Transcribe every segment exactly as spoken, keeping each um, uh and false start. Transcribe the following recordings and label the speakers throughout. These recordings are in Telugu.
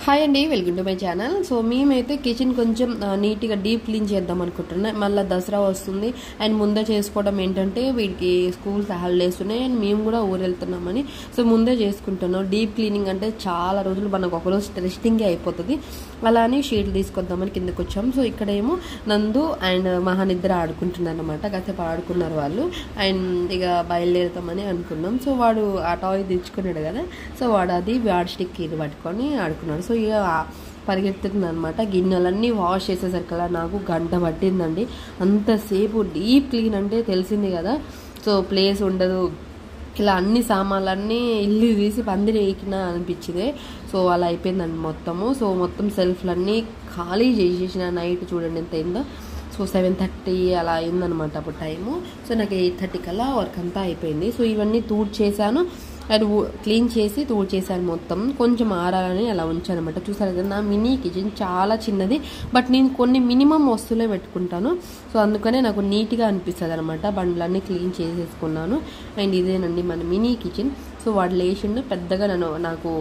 Speaker 1: హాయ్ అండి, welcome to my channel. So మేమైతే కిచెన్ కొంచెం నీట్గా డీప్ క్లీన్ చేద్దాం అనుకుంటున్నాం. మళ్ళీ దసరా వస్తుంది అండ్ ముందే చేసుకోవడం ఏంటంటే వీడికి స్కూల్స్ హాలిడేస్ ఉన్నాయి అండ్ మేము కూడా ఊరు వెళ్తున్నామని సో ముందే చేసుకుంటున్నాం. డీప్ క్లీనింగ్ అంటే చాలా రోజులు మనకు ఒకరోజు రెస్టింగే అయిపోతుంది. అలా అని షీట్లు తీసుకొద్దామని కిందకి వచ్చాం. సో ఇక్కడేమో నందు అండ్ మహానిద్దరు ఆడుకుంటున్నారు అనమాట. కాసేపు ఆడుకున్నారు వాళ్ళు అండ్ ఇక బయలుదేరుతామని అనుకున్నాం. సో వాడు ఆ టాయ్ తెచ్చుకున్నాడు కదా, సో వాడు అది వాడి స్టిక్ ఇది పట్టుకొని ఆడుకున్నాడు. సో ఇక పరిగెత్తుతుంది అనమాట. గిన్నెలన్నీ వాష్ చేసేసరికల్లా నాకు గంట పట్టిందండి. అంతసేపు డీప్ క్లీన్ అంటే తెలిసింది కదా, సో ప్లేస్ ఉండదు. ఇలా అన్ని సామాన్లన్నీ ఇల్లు తీసి పందిరి వేకినా అనిపించింది. సో అలా అయిపోయిందండి మొత్తము. సో మొత్తం సెల్ఫ్లన్నీ ఖాళీ చేసేసిన. నైట్ చూడండి ఎంత అయిందో. సో సెవెన్ థర్టీ అలా అయిందనమాట అప్పుడు టైము. సో నాకు ఎయిట్ థర్టీ కల్లా వర్క్ అంతా అయిపోయింది. సో ఇవన్నీ తూడ్ చేశాను, అది క్లీన్ చేసి తూడ్ చేశాను మొత్తం. కొంచెం ఆరాలని అలా ఉంచాను అనమాట. చూసారు కదా, నా మినీ కిచెన్ చాలా చిన్నది, బట్ నేను కొన్ని మినిమం వస్తువులే పెట్టుకుంటాను. సో అందుకనే నాకు నీట్గా అనిపిస్తుంది అనమాట. బండ్లన్నీ క్లీన్ చేసేసుకున్నాను. అండ్ ఇదేనండి మన మినీ కిచెన్. సో వాడు లేచిండు పెద్దగా నన్ను నాకు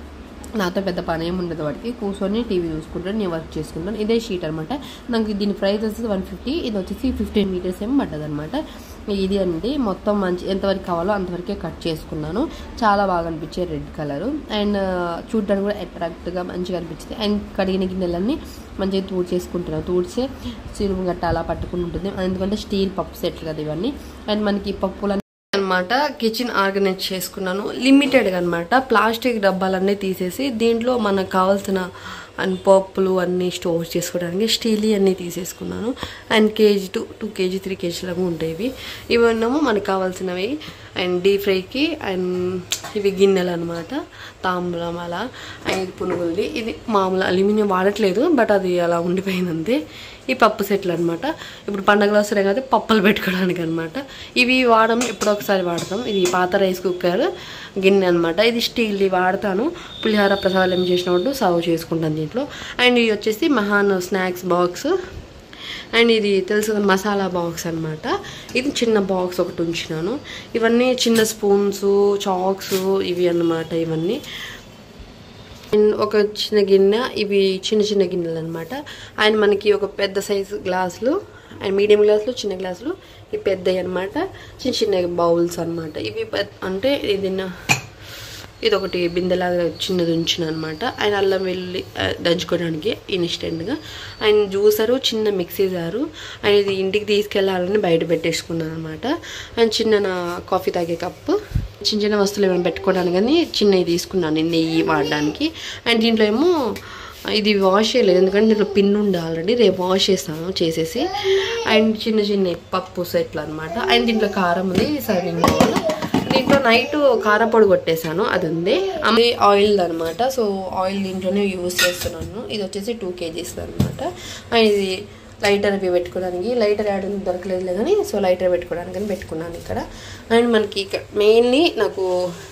Speaker 1: నాతో పెద్ద పని ఏమి ఉండదు. వాడికి కూర్చొని టీవీ చూసుకుంటాను, నేను వర్క్ చేసుకుంటాను. ఇదే షీట్ అనమాట. నాకు దీని ప్రైస్ వచ్చేసి వన్ ఫిఫ్టీ ఇది వచ్చేసి ఫిఫ్టీన్ మీటర్స్ ఏమో పడ్డది అనమాట. ఇది అండి మొత్తం మంచి ఎంతవరకు కావాలో అంతవరకే కట్ చేసుకున్నాను. చాలా బాగా అనిపించాయి రెడ్ కలరు అండ్ చూడడానికి కూడా అట్రాక్ట్గా మంచిగా అనిపించింది. అండ్ కడిగిన గిన్నెలన్నీ మంచిగా తూడ్ చేసుకుంటున్నాను. తూడ్చే సిలుము గట్ట అలా పట్టుకుని ఉంటుంది, ఎందుకంటే స్టీల్ పప్పు సెట్లు కదా ఇవన్నీ. అండ్ మనకి పప్పులు అనమాట. కిచెన్ ఆర్గనైజ్ చేసుకున్నాను లిమిటెడ్గా అనమాట. ప్లాస్టిక్ డబ్బాలన్నీ తీసేసి దీంట్లో మనకు కావాల్సిన అండ్ పప్పులు అన్నీ స్టోర్ చేసుకోవడానికి స్టీల్ అన్నీ తీసేసుకున్నాను. And KG two two KG three కేజీలకు ఉంటాయి ఇవన్నము మనకు కావాల్సినవి. అండ్ డీప్ ఫ్రైకి అండ్ ఇవి గిన్నెలు అనమాట, తాంబూలం అలా. అండ్ ఇది పునుగులది, ఇది మామూలు అల్యూమినియం వాడట్లేదు, బట్ అది అలా ఉండిపోయిందంతే. ఈ పప్పు సెట్లు అనమాట. ఇప్పుడు పండగలు వస్తున్నాయి కదా, పప్పులు పెట్టుకోవడానికి అనమాట. ఇవి వాడడం ఎప్పుడో ఒకసారి వాడతాం. ఇది పాత రైస్ కుక్కర్ గిన్నె అనమాట. ఇది స్టీల్ది వాడతాను. పులిహార ప్రసాదాలు ఏం చేసినప్పుడు సర్వ్ చేసుకుంటాను దీంట్లో. అండ్ ఇది వచ్చేసి మహాన్ స్నాక్స్ బాక్స్. అండ్ ఇది తెలుసు మసాలా బాక్స్ అనమాట. ఇది చిన్న బాక్స్ ఒకటి ఉంచినాను. ఇవన్నీ చిన్న స్పూన్స్, చాక్స్ ఇవి అన్నమాట. ఇవన్నీ అండ్ ఒక చిన్న గిన్నె, ఇవి చిన్న చిన్న గిన్నెలు అనమాట. అండ్ మనకి ఒక పెద్ద సైజు గ్లాసులు అండ్ మీడియం గ్లాసులు, చిన్న గ్లాసులు, ఇవి పెద్దవి అనమాట. చిన్న చిన్న బౌల్స్ అనమాట. ఇవి అంటే ఇది ఇది ఒకటి బిందెలాగా చిన్నది ఉంచిన అనమాట. అండ్ అల్లం వెల్లుల్లి దంచుకోవడానికి ఇన్స్టెంట్గా. అండ్ జ్యూసరు, చిన్న మిక్సీ జారు. అండ్ ఇది ఇంటికి తీసుకెళ్ళాలని బయట పెట్టేసుకున్నాను అనమాట. అండ్ చిన్న నా కాఫీ తాగే కప్పు, చిన్న చిన్న వస్తువులు ఏమైనా పెట్టుకోవడానికి కానీ చిన్నవి తీసుకున్నాను నెయ్యి వాడడానికి. అండ్ దీంట్లో ఏమో ఇది వాష్ చేయలేదు, ఎందుకంటే దీంట్లో పిన్ ఉంది ఆల్రెడీ, రేపు వాష్ చేస్తాను చేసేసి. అండ్ చిన్న చిన్న పప్పు సెట్లు అనమాట. అండ్ దీంట్లో కారం ఉంది, సర్వింగ్ బౌల్. దీంట్లో నైట్ కారపొడి కొట్టేశాను, అది ఉంది. అది ఆయిల్ అనమాట. సో ఆయిల్ దీంట్లోనే యూజ్ చేస్తున్నాను. ఇది వచ్చేసి టూ కేజీస్ అనమాట. అండ్ ఇది లైటర్ అవి పెట్టుకోవడానికి, లైటర్ యాడ్ దొరకలేదు కానీ సో లైటర్ పెట్టుకోవడానికి అని పెట్టుకున్నాను ఇక్కడ. అండ్ మనకి ఇక్కడ మెయిన్లీ నాకు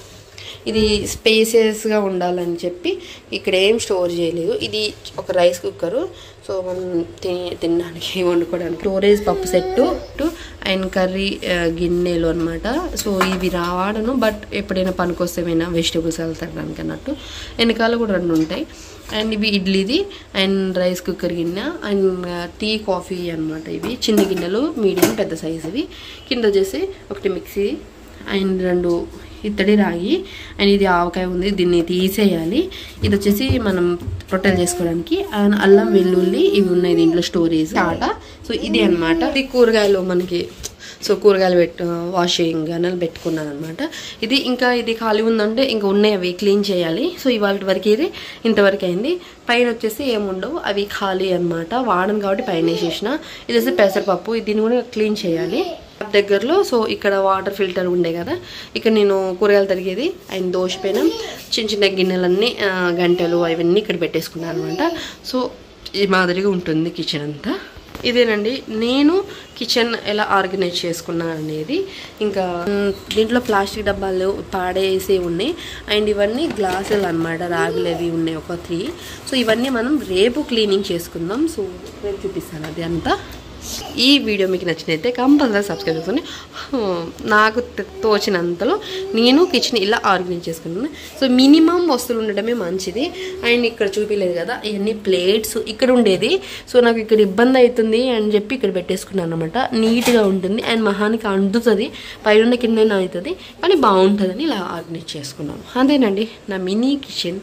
Speaker 1: ఇది స్పేసెస్గా ఉండాలని చెప్పి ఇక్కడ ఏం స్టోర్ చేయలేదు. ఇది ఒక రైస్ కుక్కరు, సో మనం తిని తినడానికి వండుకోవడానికి. స్టోరేజ్ పప్పు సెట్టు అండ్ కర్రీ గిన్నెలు అనమాట. సో ఇవి రావాడను, బట్ ఎప్పుడైనా పనికొస్తేమైనా వెజిటేబుల్స్ వెళ్తాడానికి అన్నట్టు. వెనకాల కూడా రెండు ఉంటాయి. అండ్ ఇవి ఇడ్లీది అండ్ రైస్ కుక్కర్ గిన్నె అండ్ టీ కాఫీ అనమాట. ఇవి చిన్న గిన్నెలు, మీడియం పెద్ద సైజువి. కింద వచ్చేసి ఒకటి మిక్సీ అండ్ రెండు ఇత్తడి రాగి. అండ్ ఇది ఆవకాయ ఉంది, దీన్ని తీసేయాలి. ఇది వచ్చేసి మనం రొట్టెలు చేసుకోవడానికి. అండ్ అల్లం వెల్లుల్లి ఇవి ఉన్నాయి దీంట్లో స్టోరేజ్ ఆట. సో ఇది అనమాట. ఇది కూరగాయలు మనకి, సో కూరగాయలు పెట్టు వాషింగ్ గనలు పెట్టుకున్నాను అనమాట. ఇది ఇంకా ఇది ఖాళీ ఉందంటే ఇంకా ఉన్నాయి, అవి క్లీన్ చేయాలి. సో ఇవాళ వరకు ఇది ఇంతవరకు అయింది. పైన వచ్చేసి ఏముండవు, అవి ఖాళీ అనమాట. వాడను కాబట్టి పైన వేసేసిన. ఇది వచ్చేసి పెసరపప్పు, దీన్ని కూడా క్లీన్ చేయాలి దగ్గరలో. సో ఇక్కడ వాటర్ ఫిల్టర్ ఉండే కదా, ఇక్కడ నేను కూరగాయలు తరిగేది అండ్ దోశ పైన చిన్న చిన్న గిన్నెలన్నీ గంటలు అవన్నీ ఇక్కడ పెట్టేసుకున్నాను అనమాట. సో ఈ మాదిరిగా ఉంటుంది కిచెన్ అంతా. ఇదేనండి నేను కిచెన్ ఎలా ఆర్గనైజ్ చేసుకున్నాను అనేది. ఇంకా దీంట్లో ప్లాస్టిక్ డబ్బాలు పాడేసి ఉన్నాయి. అండ్ ఇవన్నీ గ్లాసులు అనమాట, రాగులు అవి ఉన్నాయి ఒక త్రీ. సో ఇవన్నీ మనం రేపు క్లీనింగ్ చేసుకుందాం. సో రేపు చూపిస్తాను అది అంతా. ఈ వీడియో మీకు నచ్చినైతే కంపల్సరీ సబ్స్క్రైబ్ చేసుకొని నాకు తోచినంతలో నేను కిచెన్ ఇలా ఆర్గనైజ్ చేసుకున్నాను. సో మినిమం వస్తువులు ఉండడమే మంచిది. అండ్ ఇక్కడ చూపించలేదు కదా ఇవన్నీ ప్లేట్స్ ఇక్కడ ఉండేది. సో నాకు ఇక్కడ ఇబ్బంది అవుతుంది అని చెప్పి ఇక్కడ పెట్టేసుకున్నాను అనమాట. నీట్గా ఉంటుంది అండ్ మహానికి అందుతుంది, పైన కింద అవుతుంది కానీ బాగుంటుందని ఇలా ఆర్గనైజ్ చేసుకున్నాను. అదేనండి నా మినీ కిచెన్.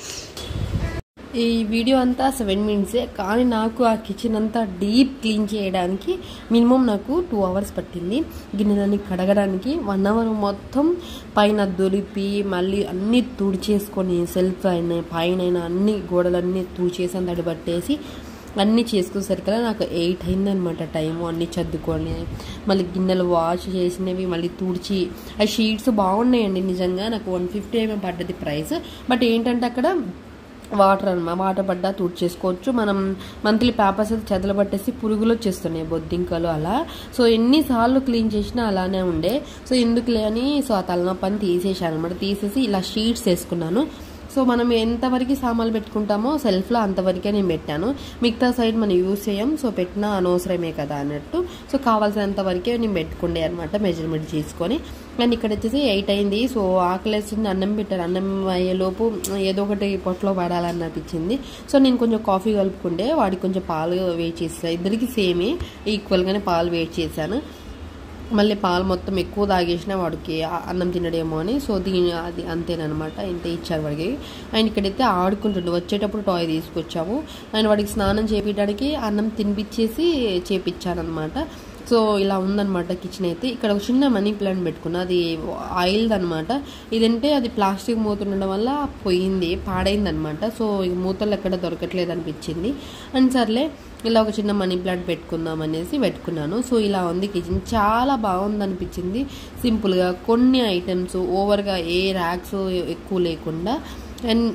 Speaker 1: ఈ వీడియో అంతా సెవెన్ మినిట్సే కానీ నాకు ఆ కిచెన్ అంతా డీప్ క్లీన్ చేయడానికి మినిమం నాకు టూ అవర్స్ పట్టింది. గిన్నెలన్నీ కడగడానికి వన్ అవర్ మొత్తం పైన దొలిపి మళ్ళీ అన్నీ తుడిచేసుకొని సెల్ఫ్ అయినా పైన అన్ని గోడలన్నీ తుడిచేసి తడి పట్టేసి అన్నీ చేసుకునేసరికల్లా నాకు ఎయిట్ అయిందనమాట టైము. అన్నీ చదువుకొని మళ్ళీ గిన్నెలు వాష్ చేసినవి మళ్ళీ తుడిచి ఆ షీట్స్ బాగున్నాయండి నిజంగా. నాకు వన్ ఫిఫ్టీ ఏమో పడ్డది ప్రైస్. బట్ ఏంటంటే అక్కడ వాటర్ అనమాట, వాటర్ పడ్డా తుడిచేసుకోవచ్చు. మనం మంత్లీ పేపర్స్ అయితే చెదలు పట్టేసి పురుగులు వచ్చేస్తున్నాయి, బొద్దింకలు అలా. సో ఎన్నిసార్లు క్లీన్ చేసినా అలానే ఉండే. సో ఎందుకులే అని సో ఆ తలనొప్పని తీసేసాను అనమాట. తీసేసి ఇలా షీట్స్ వేసుకున్నాను. సో మనం ఎంతవరకు సామాన్లు పెట్టుకుంటామో సెల్ఫ్లో అంతవరకే నేను పెట్టాను. మిగతా సైడ్ మనం యూజ్ చేయం, సో పెట్టినా అనవసరమే కదా అన్నట్టు. సో కావాల్సినంత వరకే నేను పెట్టుకుండే అనమాట మెజర్మెంట్ చేసుకొని. అండ్ ఇక్కడ వచ్చేసి ఎయిట్ అయింది. సో ఆకలేస్తుంది, అన్నం పెట్టాను. అన్నం అయ్యేలోపు ఏదో ఒకటి పొట్టలో పడాలని అనిపించింది. సో నేను కొంచెం కాఫీ కలుపుకుంటే వాడికి కొంచెం పాలు వేడి చేసాను. ఇద్దరికి సేమే ఈక్వల్గానే పాలు వేడి చేశాను. మళ్ళీ పాలు మొత్తం ఎక్కువ తాగేసినా వాడికి అన్నం తినడేమో అని. సో దీని అది అంతేనమాట, ఇంత ఇచ్చారు వాడికి. అండ్ ఇక్కడైతే ఆడుకుంటుండే, వచ్చేటప్పుడు టాయ్ తీసుకొచ్చాము. అండ్ వాడికి స్నానం చేపించడానికి అన్నం తినిపించేసి చేపించాను అనమాట. సో ఇలా ఉందన్నమాట కిచెన్ అయితే. ఇక్కడ ఒక చిన్న మనీ ప్లాంట్ పెట్టుకున్నా, అది ఆయిల్ది అనమాట. ఇదంటే అది ప్లాస్టిక్ మూత ఉండడం వల్ల పోయింది, పాడైంది అనమాట. సో ఈ మూతలు ఎక్కడ దొరకట్లేదు అనిపించింది. అండ్ సర్లే ఇలా ఒక చిన్న మనీ ప్లాంట్ పెట్టుకుందాం అనేసి పెట్టుకున్నాను. సో ఇలా ఉంది కిచెన్, చాలా బాగుంది అనిపించింది. సింపుల్గా కొన్ని ఐటమ్స్, ఓవర్గా ఏ ర్యాక్స్ ఎక్కువ లేకుండా. అండ్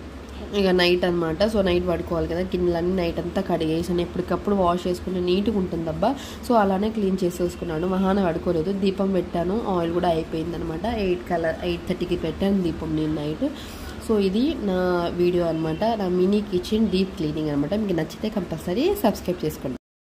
Speaker 1: ఇక నైట్ అనమాట. సో నైట్ పడుకోవాలి కదా, గిన్నెలన్నీ నైట్ అంతా కడిగేసాను, ఎప్పటికప్పుడు వాష్ చేసుకుంటే నీట్గా ఉంటుంది అబ్బా. సో అలానే క్లీన్ చేసేసుకున్నాను. మహాన పడుకోలేదు, దీపం పెట్టాను, ఆయిల్ కూడా అయిపోయింది అనమాట. ఎయిట్ కలర్ ఎయిట్ థర్టీకి పెట్టాను దీపం నేను నైట్. సో ఇది నా వీడియో అనమాట, నా మినీ కిచెన్ డీప్ క్లీనింగ్ అనమాట. మీకు నచ్చితే కంపల్సరీ సబ్స్క్రైబ్ చేసుకోండి.